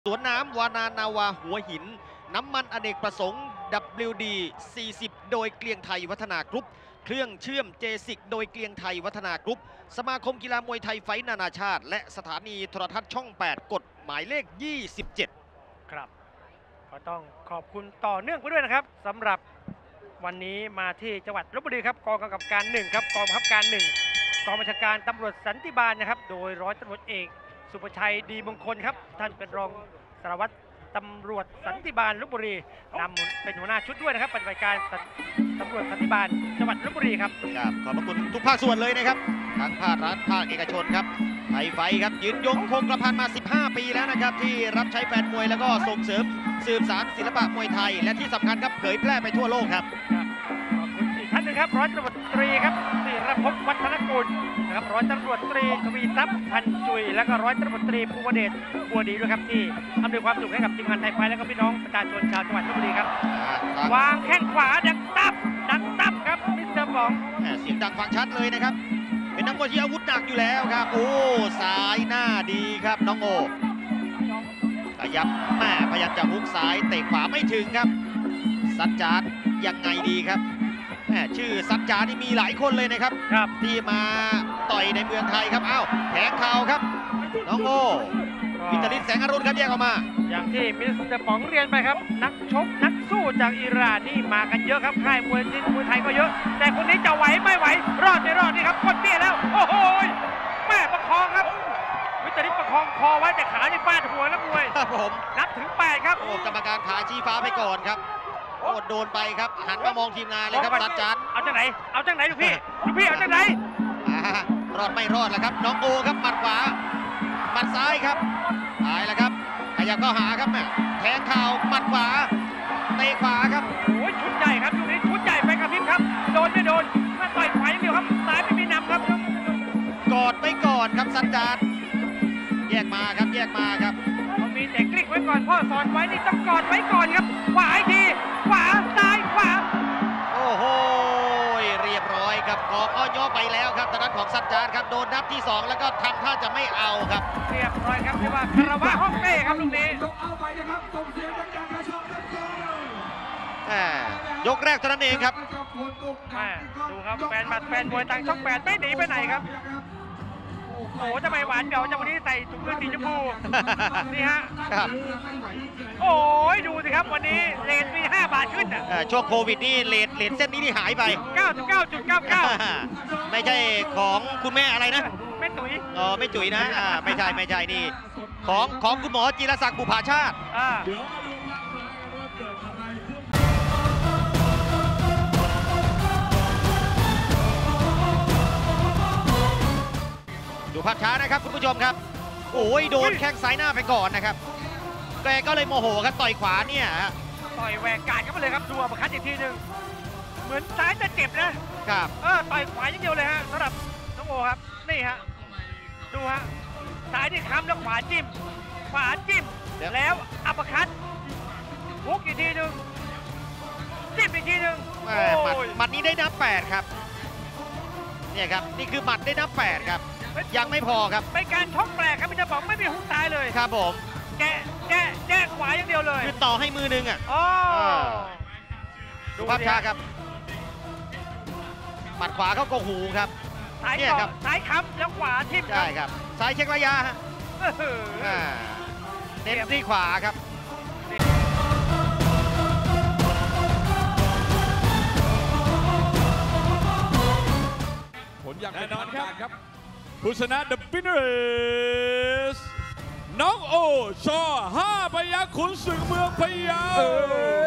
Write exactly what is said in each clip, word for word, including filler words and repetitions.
สวนน้ำวานานาวาหัวหินน้ำมันอเนกประสงค์ ดับเบิลยู ดี สี่สิบ โดยเกลียงไทยวัฒนากรุ๊ปเครื่องเชื่อมเจสิกโดยเกลียงไทยวัฒนากรุ๊ปสมาคมกีฬามวยไทยไฟท์นานาชาติและสถานีโทรทัศน์ช่อง แปด กฎหมายเลข ยี่สิบเจ็ดครับก็ต้องขอบคุณต่อเนื่องไปด้วยนะครับสำหรับวันนี้มาที่จังหวัดลพบุรีครับกองกำกับการหนึ่งครับกองบังคับการหนึ่งกองบัญชาการตำรวจสันติบาลนะครับโดยร้อยตำรวจเอกสุภชัยดีมงคลครับท่านเป็นรองสารวัตรตำรวจสันติบาลลพบุรีนำเป็นหัวหน้าชุดด้วยนะครับปฏิบัติการตำรวจสันติบาลจังหวัดลพบุรีครับครับขอบพระคุณทุกภาคส่วนเลยนะครับทั้งภาครัฐภาคเอกชนครับไทยไฟครับยืนยงคงกระพันมาสิบห้าปีแล้วนะครับที่รับใช้แฟนมวยแล้วก็ส่งเสริมสืบสานศิลปะมวยไทยและที่สำคัญครับเผยแพร่ไปทั่วโลกครับขอบคุณอีกท่านหนึ่งครับร้อยตำรวจตรีครับศิรภพวัฒนกุลนะครับร้อยตำรวจตรีทวีทรัพย์พันจุยและก็ร้อยตำรวจตรีภูวเดชบัวดีด้วยครับที่อำนวยความสุขให้กับทีมงานไทยไฟและก็พี่น้องประชาชนชาวจังหวัดลพบุรีครับวางแข้งขวาดังตับดังตับครับมิสเตอร์บองเสียงดังฟังชัดเลยนะครับเป็นนักมวยที่อาวุธหนักอยู่แล้วครับโอ้สายหน้าดีครับน้องโอขยับแม่พยายามจะฮุกซ้ายเตะขวาไม่ถึงครับสัจจาร์ยังไงดีครับแม่ชื่อสัจจาร์ที่มีหลายคนเลยนะครับที่มาต่อยในเมืองไทยครับอ้าวแทงเข่าครับน้องโอวิตาลินแสงอรุณครับแยกออกมาอย่างที่มิสเตอร์ป๋องเรียนไปครับนักชกนักสู้จากอิหร่านนี่มากันเยอะครับค่ายมวยที่มวยไทยก็เยอะแต่คนนี้จะไหวไม่ไหวรอดไม่รอดนี่ครับกดเตี้ยแล้วโอ้โหแม่ประคองครับวิตาลินประคองคอไว้แต่ขาที่ฟาดหัวนักมวยครับผมนับถึงแปดครับโอ้กรรมการขาชี้ฟ้าไปก่อนครับโอ้โดนไปครับหันมามองทีมงานเลยครับสัจจาร์เอาจากไหนเอาจากไหนลูกพี่ลูกพี่เอาจากไหนรอดไม่รอดแล้วครับน้องโอครับหมัดขวาหมัดซ้ายครับตายแล้วครับขยับเข้าหาครับแม่แทงเข่าหมัดขวาเตะขวาครับโอ้ยชุดใหญ่ครับชุดนี้ชุดใหญ่ไปกระพริบครับโดนไม่โดนถ้าต่อยขวาอย่างเดียวครับซ้ายไม่มีนำครับกอดไปก่อนครับสัจจาร์แยกมาครับแยกมาครับมันมีแต่กลิ้งไว้ก่อนพ่อสอนไว้นี่ต้องกอดไว้ก่อนครับขวาอีกทีขวาซ้ายขวาโอ้โหเรียบร้อยครับกอข้อย่อไปแล้วครับทางด้านของสัจจาร์ครับโดนนับที่สองแล้วก็ทำท่าจะไม่เอาครับเรียบร้อยครับเรียกว่าคารวะฮ่องเต้ครับลูกนี้ยกแรกเท่านั้นเองครับดูครับแฟนบัตรแฟนมวยต่างช่องแปดไม่หนีไปไหนครับโอ้ทำไมหวานเก่าจังวันนี้ใส่ถุงมือสีชมพูนี่ฮะโอ้ยดูสิครับวันนี้เลทมีห้าบาทขึ้นอ่ะช่วงโควิดนี่เลทเลทเส้นนี้นี่หายไปเก้าสิบเก้าจุดเก้าเก้าไม่ใช่ของคุณแม่อะไรนะแม่ตุ๋ยอ๋อไม่จุ๋ยนะอ่าไม่ใช่ไม่ใช่นี่ของของคุณหมอจิรศักดิ์บุภาชาติดูภาพช้านะครับคุณผู้ชมครับโอ้ยโดนแข้งซ้ายหน้าไปก่อนนะครับแกก็เลยโมโหครับต่อยขวาเนี่ยต่อยแหวกกาดเข้าไปเลยครับดูประคัดอีกทีหนึ่งเหมือนซ้ายจะเจ็บนะครับเออต่อยขวาอย่างเดียวเลยฮะสำหรับน้องโอครับนี่ฮะดูฮะซ้ายที่ค้ำแล้วขวาจิ้มขวาจิ้มแล้วอัปคัดพุกอีกทีหนึ่งจิ้มอีกทีหนึ่งหมัดนี้ได้นับแปดครับเนี่ยครับนี่คือหมัดได้นับแปดครับยังไม่พอครับเป็นการชกแปลกครับพี่จะบอกไม่มีฮุกซ้ายเลยครับผมแกะแกะแกะขวาอย่างเดียวเลยคือต่อให้มือนึงอ่ะดูภาพช้าครับหมัดขวาเข้ากหูครับซ้ายก่อนซ้ายค้ำแล้วขวาทิ่มใช่ครับซ้ายเช็คระยะฮะเน้นที่ขวาครับผลอย่างแน่นอนครับผู้ชนะ The winner is น้องโอชอห้าพยัคฆ์ขุนศึกเมืองพะเยา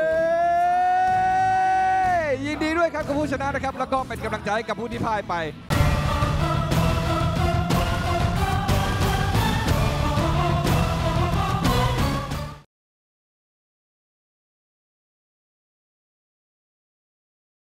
ยินดีด้วยครับกับผู้ชนะนะครับแล้วก็เป็นกำลังใจกับผู้ที่พ่ายไป